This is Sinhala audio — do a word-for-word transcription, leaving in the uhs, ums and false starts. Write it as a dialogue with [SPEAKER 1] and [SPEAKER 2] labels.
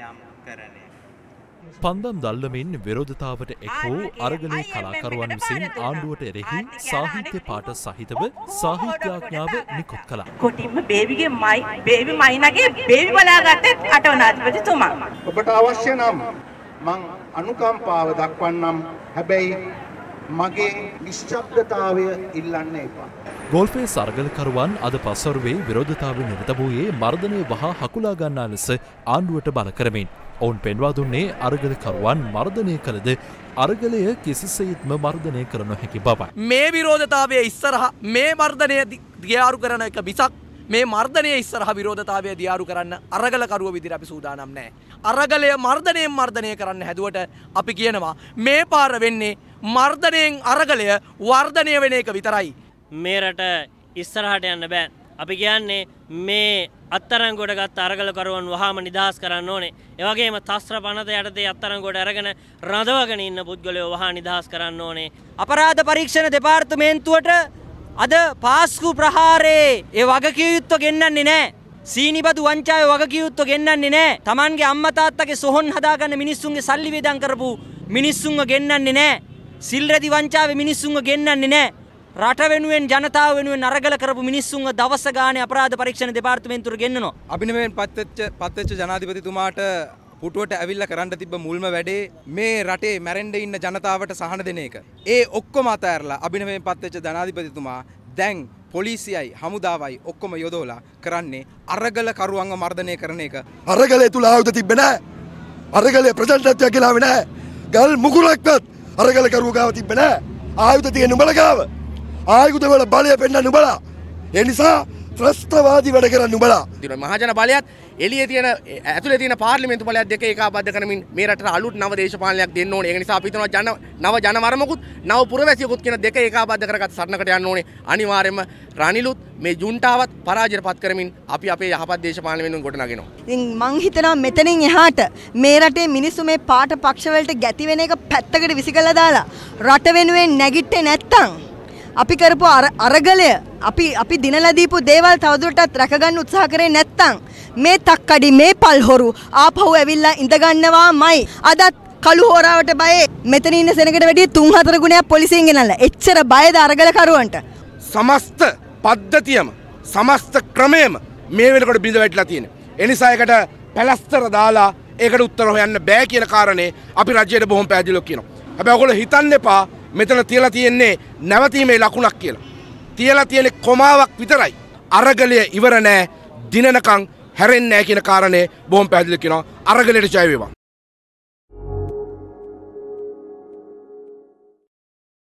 [SPEAKER 1] නම් කරණය.
[SPEAKER 2] පන්දම් දල්ලමින් විරෝධතාවට එක් වූ අරගලේ කලාකරුවන් විසින් ආණ්ඩුවට එරෙහි සාහිත්‍ය පාඨ සහිතව සාහිත්‍යාඥාව නිකුත් කළා.
[SPEAKER 3] කොටින්ම බේබිගේ මයි බේබි මයිනාගේ බේබි බලාගත්තේ අටවනාධිපතිතුමා.
[SPEAKER 4] ඔබට අවශ්‍ය නම් මං අනුකම්පාව දක්වන්නම්. හැබැයි මගේ නිශ්ශබ්දතාවය ඉල්ලන්න එපා.
[SPEAKER 2] ගෝල්ෆේ අරගලකරුවන් අද පස්වරුවේ විරෝධතාවේ නිරත වූයේ මර්ධනය වහා හකුලා ගන්නා ලෙස ආණ්ඩුවට බල කරමින්. ඔවුන් පෙන්වා දුන්නේ අරගලකරුවන් මර්ධනය කළද අරගලය කිසිසේත්ම මර්ධනය කර නොහැකි බවයි.
[SPEAKER 5] මේ විරෝධතාවය ඉස්සරහා මේ මර්ධනය දියාරු කරන එක මිසක් මේ මර්ධනය ඉස්සරහා විරෝධතාවය දියාරු කරන්න අරගලකරුවෝ විදිහට අපි සූදානම් නැහැ. අරගලය මර්ධනයෙන් මර්ධනය කරන්න හැදුවට අපි කියනවා මේ පාර වෙන්නේ මර්ධනයෙන් අරගලය වර්ධනය වෙන එක විතරයි.
[SPEAKER 6] මේ රට ඉස්සරහට යන්න බෑ. අපි කියන්නේ මේ අත්අඩංගුවට ගත්ත අරගලකරුවන් වහාම නිදහස් කරන්න ඕනේ. ඒ වගේම තස්ත්‍ර පනත යටතේ අත්අඩංගුවට අරගෙන රඳවගෙන ඉන්න පුද්ගලයෝ වහා නිදහස් කරන්න ඕනේ. අපරාධ පරීක්ෂණ දෙපාර්තමේන්තුවට අද පාස්කු ප්‍රහාරයේ ඒ වගකිය යුත්තෝ ගෙන්නන්නේ නැහැ. සීනිබදු වංචාවේ වගකිය යුත්තෝ ගෙන්නන්නේ නැහැ. Tamanගේ අම්මා තාත්තගේ සොහොන් හදාගන්න මිනිස්සුන්ගේ සල්ලි වේදම් කරපු මිනිස්සුන්ව ගෙන්නන්නේ නැහැ. සිල්රෙදි වංචාවේ මිනිස්සුන්ව ගෙන්නන්නේ නැහැ. රට වෙනුවෙන් ජනතාව වෙනුවෙන් අරගල කරපු මිනිස්සුන්ව දවස ගානේ අපරාධ පරීක්ෂණ දෙපාර්තමේන්තුවට ගෙන්නනවා.
[SPEAKER 7] අභිනවයෙන් පත්වෙච්ච පත්වෙච්ච ජනාධිපතිතුමාට පුටුවට ඇවිල්ලා කරන්න තිබ්බ මුල්ම වැඩේ මේ රටේ මැරෙන්න ඉන්න ජනතාවට සහන දෙන එක. ඒ ඔක්කොම අතහැරලා අභිනවයෙන් පත්වෙච්ච ජනාධිපතිතුමා දැන් පොලිසියයි හමුදාවයි ඔක්කොම යොදවලා කරන්නේ අරගල කරුවන්ව මර්ධනය කරන එක.
[SPEAKER 8] අරගලේ තුල ආයුධ තිබ්බේ නැහැ. අරගලේ ප්‍රචණ්ඩත්වයක් ගලාවේ නැහැ. ගල් මුකුරක්වත් අරගල කරුව ගාව තිබ්බේ නැහැ. ආයුධ තියෙන උඹලා ගාව. ආයුධ වල බලය පෙන්නන්න නුඹලා. ඒ නිසා ත්‍රස්තවාදී වැඩ කරන්න නුඹලා.
[SPEAKER 9] මහජන බලයත් එළියේ තියෙන ඇතුලේ තියෙන පාර්ලිමේන්තු බලයත් දෙක ඒකාබද්ධ කරමින් මේ රටට අලුත් නව දේශපාලනයක් දෙන්න ඕනේ. ඒක නිසා අපි හිතනවා ජන නව ජනවරමකුත් නව පුරවැසියෙකුත් කියන දෙක ඒකාබද්ධ කරගත් සටනකට යන්න ඕනේ. අනිවාර්යයෙන්ම රනිලුත් මේ ජුන්ටාවත් පරාජයටපත් කරමින් අපි අපේ යහපත් දේශපාලන වෙනුවෙන් ගොඩනගනවා.
[SPEAKER 10] ඉතින් මං හිතනවා මෙතනින් එහාට මේ රටේ මිනිස්සු මේ පාට පක්ෂ වලට ගැති වෙන එක පැත්තකට විසිකලා දාලා රට වෙනුවෙන් නැගිට්ටේ නැත්තම් අපි කරපු අරගලය අපි අපි දිනලා දීපු දේවල් තවදුරටත් රැකගන්න උත්සාහ කරේ නැත්තම් මේ තක්කඩි මේ පල්හොරු ආපහු ඇවිල්ලා ඉඳ ගන්නවාමයි. අදත් කළු හොරාවට බය මෙතන ඉන්න සෙනඟට වැඩිය තුන් හතර ගුණයක් පොලිසියෙන් ගෙනල්ලා. එච්චර බයද අරගල කරුවන්ට?
[SPEAKER 4] සමස්ත පද්ධතියම සමස්ත ක්‍රමයම මේ වෙනකොට බිඳ වැටිලා තියෙනවා. ඒ නිසා ඒකට පැලස්තර දාලා ඒකට උත්තර හොයන්න බෑ කියන කාරණේ අපි රජයට බොහොම පැහැදිලිව කියනවා. හැබැයි ඔයගොල්ලෝ හිතන්න එපා මෙතන තියලා තියෙන්නේ නැවතීමේ ලකුණක් කියලා. තියලා තියෙන්නේ කොමාවක් විතරයි. අරගලය ඉවර නෑ. දිනනකම් හැරෙන්නේ නෑ කියන කාරණේ බොහොම පැහැදිලිව කියනවා. අරගලයට ජය වේවා.